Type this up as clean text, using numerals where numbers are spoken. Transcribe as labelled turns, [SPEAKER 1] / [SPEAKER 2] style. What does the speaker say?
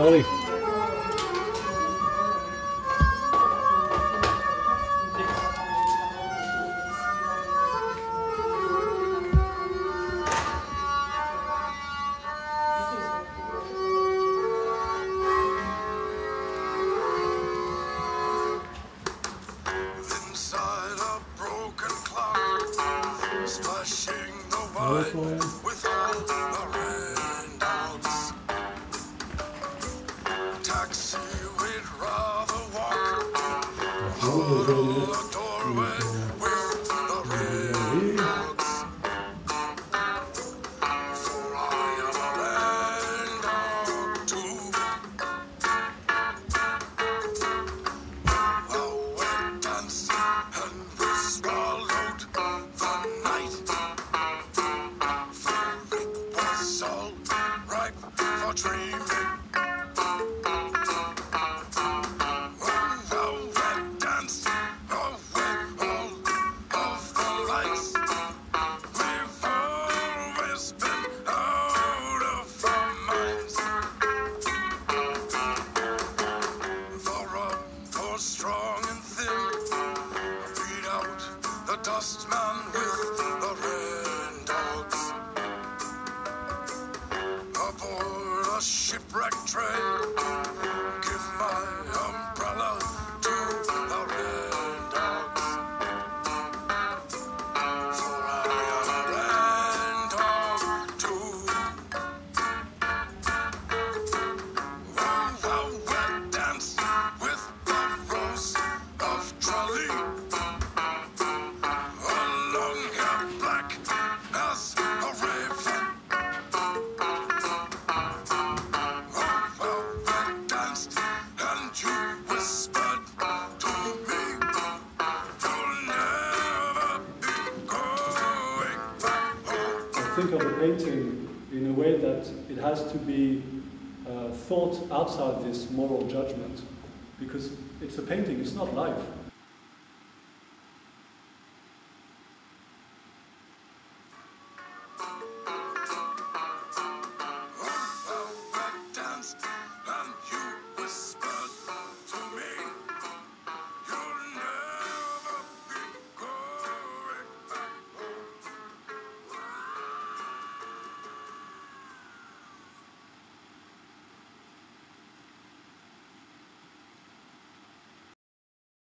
[SPEAKER 1] Charlie.
[SPEAKER 2] Inside a broken clock, splashing the wine with all the rain dogs. Taxi, we'd rather walk. Huddle a doorway with the rain dogs. For I am a rain dog too. We danced and we swallowed the night. For it was all ripe for dreaming. Strong and thin, beat out the dustman with the rain dogs. Aboard a shipwrecked train, give my umbrella to the rain dogs. For I am a rain dog too. Oh, we danced with of trolley, along her black as a raven. Oh, we danced and you whispered to me, you'll never be going back home.
[SPEAKER 3] I think of a painting in a way that it has to be thought outside this moral judgment, because it's a painting, it's not life.